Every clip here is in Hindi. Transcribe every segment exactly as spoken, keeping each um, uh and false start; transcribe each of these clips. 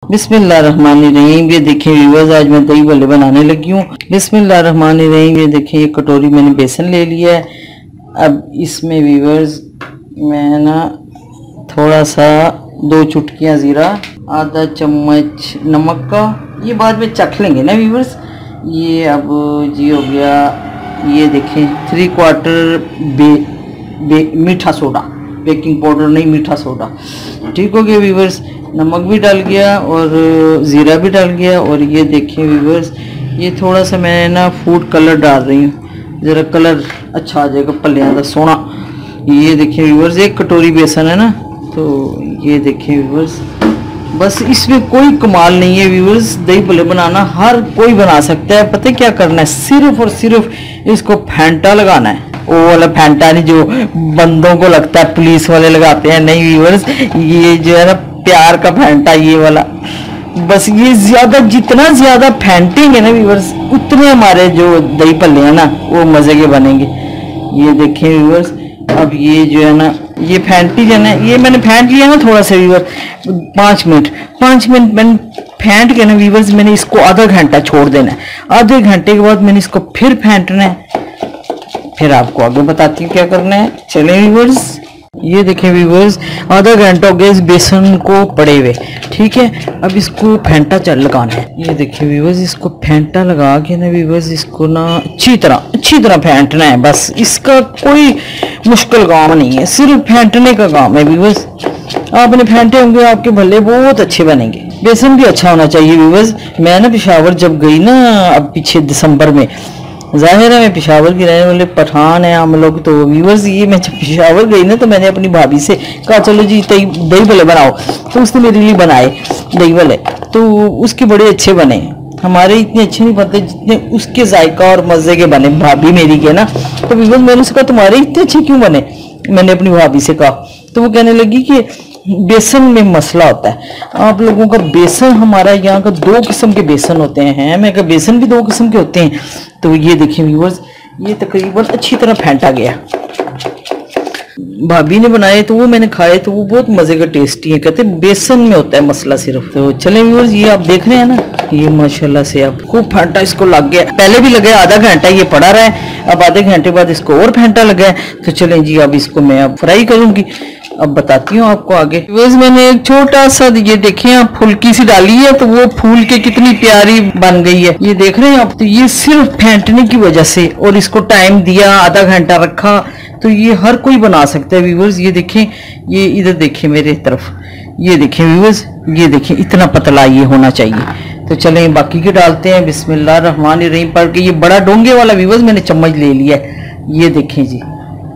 बिस्मिल्लाहिर्रहमानिर्रहीम। ये देखें व्यूअर्स, आज मैं दही भल्ले बनाने लगी हूँ। बिस्मिल्लाहिर्रहमानिर्रहीम। ये देखें एक कटोरी मैंने बेसन ले लिया है। अब इसमें व्यूअर्स मैं ना थोड़ा सा दो चुटकियाँ ज़ीरा, आधा चम्मच नमक का, ये बाद में चख लेंगे ना व्यूअर्स। ये अब जी हो गया, ये देखें थ्री क्वार्टर बे, बे मीठा सोडा, बेकिंग पाउडर नहीं मीठा सोडा, ठीक हो गया व्यूअर्स। नमक भी डाल गया और ज़ीरा भी डाल गया। और ये देखिए व्यूअर्स, ये थोड़ा सा मैं ना फूड कलर डाल रही हूँ, ज़रा कलर अच्छा आ जाएगा पल्लियाँ का सोना। ये देखिए व्यूअर्स, एक कटोरी बेसन है ना, तो ये देखिए व्यूअर्स, बस इसमें कोई कमाल नहीं है व्यूअर्स। दही भल्ले बनाना हर कोई बना सकता है। पता है क्या करना है, सिर्फ और सिर्फ इसको फेंटा लगाना है। वो वाला फेंटा नहीं जो बंदों को लगता है पुलिस वाले लगाते हैं, नहीं व्यूअर्स, ये जो है ना प्यार का फेंटा, ये वाला। बस ये ज्यादा जितना ज्यादा फेंटेंगे ना व्यूअर्स, उतने हमारे जो दही भल्ले हैं ना वो मजे के बनेंगे। ये देखें व्यूअर्स, अब ये जो है ना ये फेंटी जो है, ये मैंने फेंट लिया ना थोड़ा सा व्यूअर्स, पाँच मिनट पाँच मिनट मैंने फेंट के ना व्यूअर्स, मैंने इसको आधा घंटा छोड़ देना है। आधे घंटे के बाद मैंने इसको फिर फेंटना है, फिर आपको आगे बताती हूँ क्या करना है। चलें व्यूअर्स, ये देखें व्यूअर्स, आधा घंटा हो गया इस बेसन को पड़े हुए, ठीक है। अब इसको फेंटा चल लगाना है। ये देखिए व्यूअर्स, इसको फेंटा लगा के ना व्यूअर्स, इसको ना अच्छी तरह अच्छी तरह फेंटना है। बस इसका कोई मुश्किल काम नहीं है, सिर्फ फेंटने का काम है व्यूअर्स। आपने फेंटे होंगे आपके भल्ले बहुत अच्छे बनेंगे। बेसन भी अच्छा होना चाहिए व्यूअर्स। मैं ना पेशावर जब गई ना अब पीछे दिसंबर में, जाहिर है मैं पेशावर की रहने वाले पठान है हम लोग, तो व्यूअर्स ये मैं जब पेशावर गई ना तो मैंने अपनी भाभी से कहा चलो जी दही दही भल्ले बनाओ, तो उसने मेरे लिए बनाए दही भल्ले, तो उसके बड़े अच्छे बने। हमारे इतने अच्छे नहीं बनते जितने उसके जायका और मजे के बने भाभी मेरी के ना। तो व्यूअर्स मैंने उससे कहा तुम्हारे इतने अच्छे क्यों बने, मैंने अपनी भाभी से कहा, तो वो कहने लगी कि बेसन में मसला होता है आप लोगों का। बेसन हमारा यहाँ का दो किस्म के बेसन होते हैं, मैं कहा बेसन भी दो किस्म के होते हैं। तो ये देखिए व्यूअर्स, ये तकरीबन अच्छी तरह फेंटा गया। भाभी ने बनाए तो वो मैंने खाए तो वो बहुत मजे का टेस्टी है, कहते बेसन में होता है मसला सिर्फ। तो चले व्यूअर्स, ये आप देख रहे हैं ना, ये माशाल्लाह से आप खूब फेंटा इसको लग गया। पहले भी लगा आधा घंटा ये पड़ा रहा है, अब आधे घंटे बाद इसको और फेंटा लगा है। तो चलें जी, अब इसको मैं अब फ्राई करूंगी, अब बताती हूँ आपको आगे। व्यूअर्स मैंने एक छोटा सा ये देखें आप फुल्की सी डाली है, तो वो फूल के कितनी प्यारी बन गई है, ये देख रहे हैं आप। तो ये सिर्फ फेंटने की वजह से, और इसको टाइम दिया, आधा घंटा रखा, तो ये हर कोई बना सकता है व्यूअर्स। ये देखें, ये इधर देखें मेरे तरफ, ये देखें व्यूअर्स, ये देखें इतना पतला ये होना चाहिए। तो चलें बाकी के डालते हैं। बिस्मिल्लाहिर्रहमानिर्रहीम पढ़ के, ये बड़ा डोंगे वाला व्यूअर्स मैंने चम्मच ले लिया है। ये देखें जी,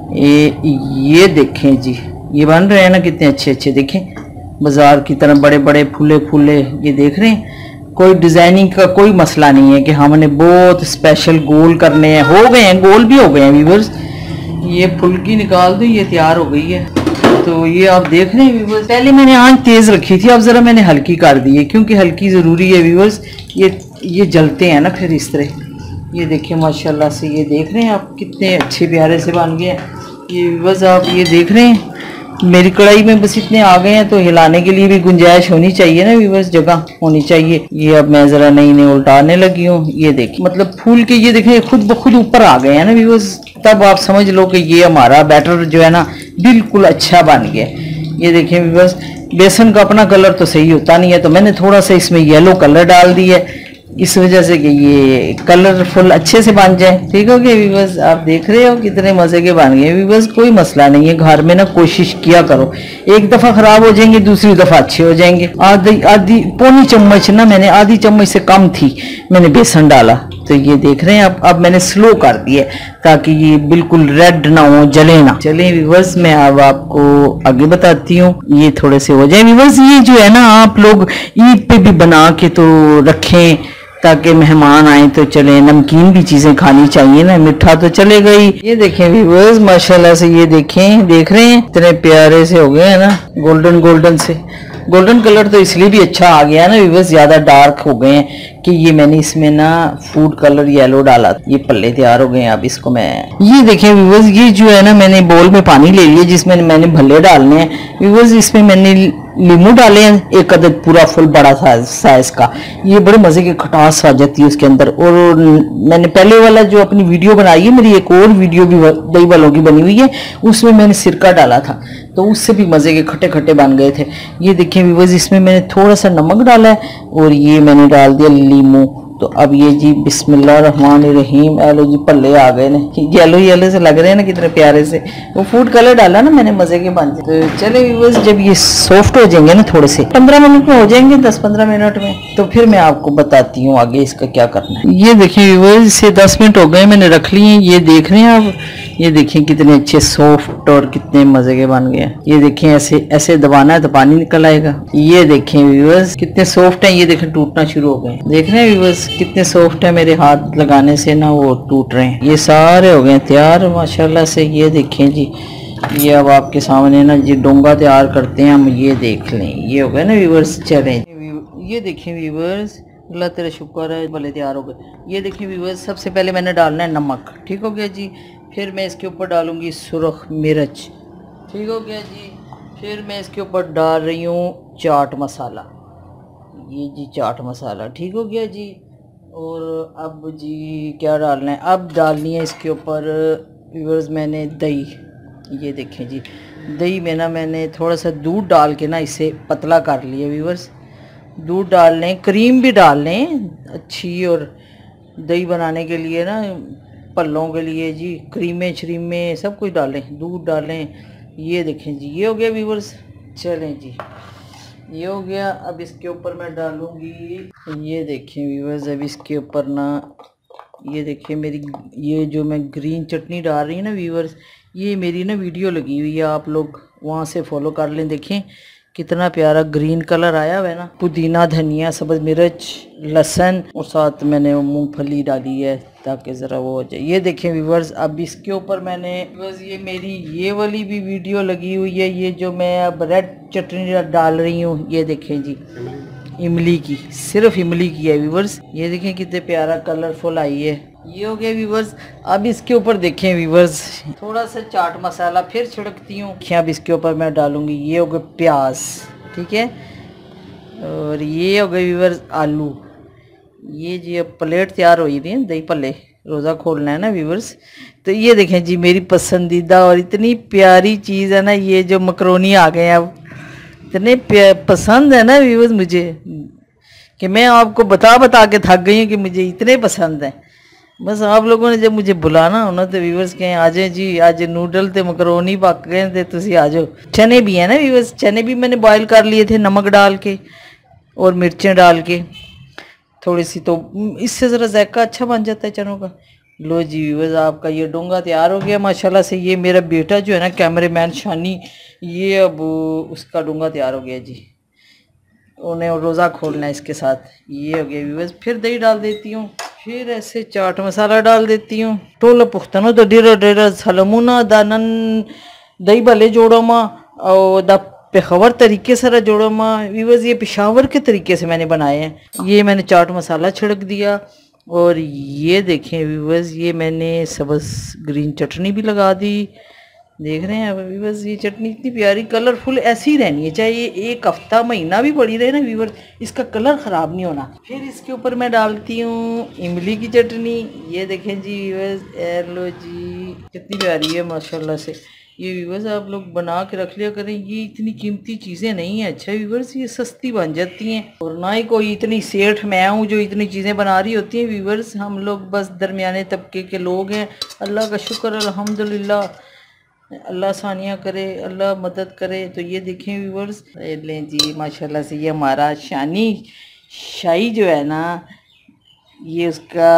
ये ये देखें जी, ये बन रहे हैं ना कितने अच्छे अच्छे, देखें बाजार की तरह बड़े बड़े फूले फूले। ये देख रहे हैं, कोई डिजाइनिंग का कोई मसला नहीं है कि हमने बहुत स्पेशल गोल करने हैं, हो गए हैं, गोल भी हो गए हैं व्यूअर्स। ये फुल्की निकाल दो, ये तैयार हो गई है। तो ये आप देख रहे हैं व्यूअर्स, पहले मैंने आंच तेज रखी थी, अब जरा मैंने हल्की कर दी है, क्योंकि हल्की जरूरी है व्यूअर्स। ये ये जलते हैं ना फिर इस तरह। ये देखिए माशाल्लाह से, ये देख रहे हैं आप कितने अच्छे प्यारे से बन गए हैं। ये व्यूअर्स आप ये देख रहे हैं, मेरी कढ़ाई में बस इतने आ गए हैं, तो हिलाने के लिए भी गुंजाइश होनी चाहिए ना व्यूअर्स, जगह होनी चाहिए। ये अब मैं जरा नई नई उल्टाने लगी हूँ। ये देखिए मतलब फूल के ये देखें खुद ब खुद ऊपर आ गए हैं ना व्यूअर्स, तब आप समझ लो कि ये हमारा बैटर जो है ना बिल्कुल अच्छा बन गया। ये देखें व्यूअर्स, बेसन का अपना कलर तो सही होता नहीं है, तो मैंने थोड़ा सा इसमें येलो कलर डाल दिया है, इस वजह से कि ये कलरफुल अच्छे से बन जाए। ठीक हो गया व्यूअर्स, आप देख रहे हो कितने मजे के बन गए व्यूअर्स। कोई मसला नहीं है, घर में ना कोशिश किया करो, एक दफा खराब हो जाएंगे दूसरी दफा अच्छे हो जाएंगे। आधी आधी पौनी चम्मच ना, मैंने आधी चम्मच से कम थी मैंने बेसन डाला। तो ये देख रहे हैं आप, अब मैंने स्लो कर दिया ताकि ये बिल्कुल रेड ना हो, जले ना। चलिए व्यूअर्स, मैं अब आपको आगे बताती हूँ, ये थोड़े से हो जाए व्यूअर्स। ये जो है ना आप लोग ईद पे भी बना के तो रखें ताकि मेहमान आए तो चले, नमकीन भी चीजें खानी चाहिए ना, मीठा तो चलेगा ही। ये देखें व्यूअर्स माशाल्लाह से, ये देखें देख रहे हैं इतने प्यारे से हो गए हैं ना, गोल्डन गोल्डन से। गोल्डन कलर तो इसलिए भी अच्छा आ गया ना व्यूअर्स, ज्यादा डार्क हो गए हैं कि ये मैंने इसमें ना फूड कलर येलो डाला। ये पल्ले तैयार हो गए हैं। अब इसको मैं, ये देखें व्यूअर्स, ये जो है ना मैंने बोल में पानी ले लिया जिसमें मैंने भल्ले डालने हैं व्यूअर्स। इसमें मैंने लीमू डाले हैं, एक अदद पूरा फुल बड़ा साइज का। ये बड़े मज़े की खटास आ जाती है उसके अंदर। और मैंने पहले वाला जो अपनी वीडियो बनाई है, मेरी एक और वीडियो भी दही वालों की बनी हुई है, उसमें मैंने सिरका डाला था तो उससे भी मज़े के खट्टे खट्टे बन गए थे। ये देखिए व्यूअर्स, इसमें मैंने थोड़ा सा नमक डाला है और ये मैंने डाल दिया लीमू। तो अब ये जी बिस्मिल्लाहिर्रहमानिर्रहीम, एलो जी पल्ले आ गए ने, येलो येलो से लग रहे हैं ना कितने प्यारे से। वो फूड कलर डाला ना मैंने, मज़े के बन जाए। तो चले व्यूअर्स, जब ये सॉफ्ट हो जाएंगे ना थोड़े से, पंद्रह मिनट में हो जाएंगे, दस पंद्रह मिनट में, तो फिर मैं आपको बताती हूँ आगे इसका क्या करना है। ये देखिए व्यूअर्स, इसे दस मिनट हो गए मैंने रख लिए हैं। ये देख रहे हैं आप, ये देखिए कितने अच्छे सॉफ्ट और कितने मज़े के बन गए। ये देखिए ऐसे ऐसे दबाना है तो पानी निकल आएगा। ये देखें व्यूअर्स कितने सॉफ्ट हैं, ये देखें टूटना शुरू हो गए। देख रहे हैं व्यूअर्स कितने सॉफ्ट है, मेरे हाथ लगाने से ना वो टूट रहे हैं। ये सारे हो गए तैयार माशाल्लाह से। ये देखें जी, ये अब आपके सामने ना जी डोंगा तैयार करते हैं हम। ये देख लें, ये हो गए ना व्यूअर्स। चलें, ये देखें व्यूअर्स, अल्लाह तेरा शुक्र है भले तैयार हो गए। ये देखिए व्यूअर्स, सबसे पहले मैंने डालना है नमक, ठीक हो गया जी। फिर मैं इसके ऊपर डालूंगी सुरख मिर्च, ठीक हो गया जी। फिर मैं इसके ऊपर डाल रही हूँ चाट मसाला, ये जी चाट मसाला, ठीक हो गया जी। और अब जी क्या डालना है, अब डालनी है इसके ऊपर व्यूअर्स मैंने दही। ये देखें जी, दही में ना मैंने थोड़ा सा दूध डाल के ना इसे पतला कर लिया व्यूअर्स। दूध डाल लें, क्रीम भी डाल लें अच्छी, और दही बनाने के लिए ना पल्लों के लिए जी क्रीमें श्रीमें सब कुछ डालें, दूध डालें। ये देखें जी, ये हो गया व्यूअर्स। चलें जी, ये हो गया। अब इसके ऊपर मैं डालूंगी, ये देखें व्यूअर्स, अब इसके ऊपर ना ये देखिए मेरी ये जो मैं ग्रीन चटनी डाल रही हूँ ना व्यूअर्स, ये मेरी ना वीडियो लगी हुई है, आप लोग वहाँ से फॉलो कर लें। देखें कितना प्यारा ग्रीन कलर आया हुआ है ना। पुदीना, धनिया, सब्ज़ मिर्च, लहसुन और साथ मैंने मूंगफली डाली है ताकि ज़रा वो हो जाए। ये देखें व्यूअर्स, अब इसके ऊपर मैंने व्यूअर्स ये मेरी ये वाली भी वीडियो लगी हुई है, ये जो मैं अब रेड चटनी डाल रही हूँ। ये देखें जी, इमली की, सिर्फ इमली की है व्यूअर्स। ये देखें कितने प्यारा कलरफुल आई है। ये हो गया व्यूअर्स। अब इसके ऊपर देखें व्यूअर्स, थोड़ा सा चाट मसाला फिर छिड़कती हूँ। अब इसके ऊपर मैं डालूंगी, ये हो गए प्याज, ठीक है। और ये हो गए व्यूअर्स आलू। ये जी अब प्लेट तैयार हुई थी दही पल्ले, रोज़ा खोलना है ना व्यूअर्स। तो ये देखें जी मेरी पसंदीदा और इतनी प्यारी चीज़ है ना, ये जो मकरोनी आ गए हैं अब, इतने पसंद है ना व्यूअर्स मुझे कि मैं आपको बता बता के थक गई हूँ कि मुझे इतने पसंद हैं। बस आप लोगों ने जब मुझे बुलाना हो ना तो व्यूअर्स कहें आ जाए जी, आज नूडल थे मकरोनी पक गए थे, तुसी आ जाओ। चने भी हैं ना व्यूअर्स, चने भी मैंने बॉयल कर लिए थे नमक डाल के और मिर्चें डाल के थोड़ी सी, तो इससे ज़रा जायका अच्छा बन जाता है चनों का। लो जी व्यूअर्स, आपका ये डोंगा तैयार हो गया माशाल्लाह से। ये मेरा बेटा जो है ना कैमरेमैन शानी, ये अब उसका डोंगा तैयार हो गया जी, उन्हें रोज़ा खोलना है इसके साथ। ये हो गया व्यूअर्स। फिर दही डाल देती हूँ, फिर ऐसे चाट मसाला डाल देती हूँ। टोल पुख्तनो तो डेरा डेरा सलमुना दानन दही भले जोड़ो माँ और द पेशावर तरीके से जोड़ो माँ व्यूअर्स। ये पेशावर के तरीके से मैंने बनाए हैं। ये मैंने चाट मसाला छिड़क दिया और ये देखें व्यूअर्स, ये मैंने सब्ज़ ग्रीन चटनी भी लगा दी। देख रहे हैं व्यूअर्स, ये चटनी इतनी प्यारी कलरफुल ऐसी ही रहनी है, चाहे ये एक हफ्ता महीना भी पड़ी रहे ना व्यूअर्स, इसका कलर ख़राब नहीं होना। फिर इसके ऊपर मैं डालती हूँ इमली की चटनी। ये देखें जी व्यूअर्स, लो जी कितनी प्यारी है माशाल्लाह से। ये व्यूअर्स आप लोग बना के रख लिया करें, ये इतनी कीमती चीज़ें नहीं हैं। अच्छा व्यूअर्स, ये सस्ती बन जाती हैं और ना ही कोई इतनी सेठ मैं हूँ जो इतनी चीज़ें बना रही होती हैं व्यूअर्स। हम लोग बस दरमियाने तबके के लोग हैं। अल्लाह का शुक्र अल्हम्दुलिल्लाह, अल्लाह सानिया करे, अल्लाह मदद करे। तो ये देखें व्यूअर्स, लें जी माशाल्लाह से ये हमारा शानी शाही जो है ना, ये उसका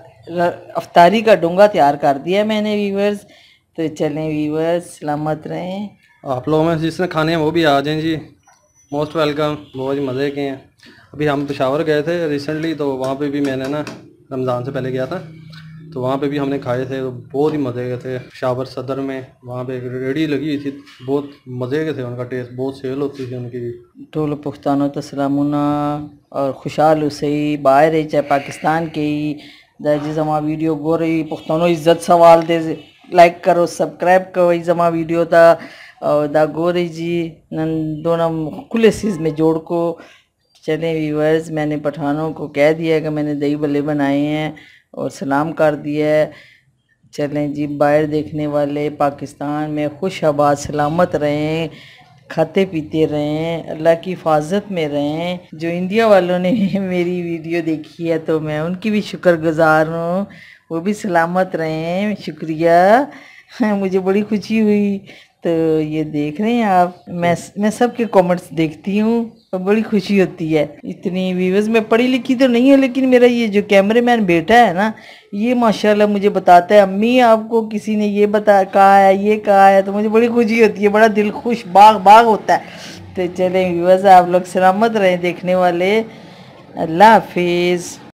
अफ्तारी का डोंगा तैयार कर दिया मैंने व्यूअर्स। तो चलें व्यूअर्स, सलामत रहें। आप लोगों में जिसने खाने हैं वो भी आ जाएं जी, मोस्ट वेलकम। बहुत ही मज़े के हैं। अभी हम पेशावर गए थे रिसेंटली, तो वहाँ पे भी मैंने ना रमज़ान से पहले गया था, तो वहाँ पे भी हमने खाए थे, तो बहुत ही मज़े के थे। पेशावर सदर में वहाँ पे एक रेडी लगी हुई थी, बहुत मज़े के थे, उनका टेस्ट बहुत सेल होती थी उनकी। टोल पुख्तानो तसलामुना और खुशहाल हुसई बाहर है, चाहे पाकिस्तान के ही दाजी जमा वीडियो गो रही पुख्तानो इज्जत सवाल दे, लाइक करो, सब्सक्राइब करो जमा वीडियो था और दागोरी जी दोनों खुले सीज में जोड़ को। चले व्यूअर्स, मैंने पठानों को कह दिया कि मैंने दही भल्ले बनाए हैं और सलाम कर दिया है। चलें जी, बाहर देखने वाले पाकिस्तान में खुश आबाद सलामत रहें, खाते पीते रहें, अल्लाह की हिफाजत में रहें। जो इंडिया वालों ने मेरी वीडियो देखी है तो मैं उनकी भी शुक्रगुजार हूँ, वो भी सलामत रहें, शुक्रिया। मुझे बड़ी खुशी हुई। तो ये देख रहे हैं आप, मैं मैं सबके कमेंट्स देखती हूँ और बड़ी खुशी होती है। इतनी व्यूअर्स, मैं पढ़ी लिखी तो नहीं है, लेकिन मेरा ये जो कैमरामैन बेटा है ना, ये माशाल्लाह मुझे बताता है, अम्मी आपको किसी ने ये बता कहा है, ये कहा है, तो मुझे बड़ी खुशी होती है, बड़ा दिल खुश बाग बाग होता है। तो चले व्यूअर्स, आप लोग सलामत रहें देखने वाले। अल्लाह हाफिज़।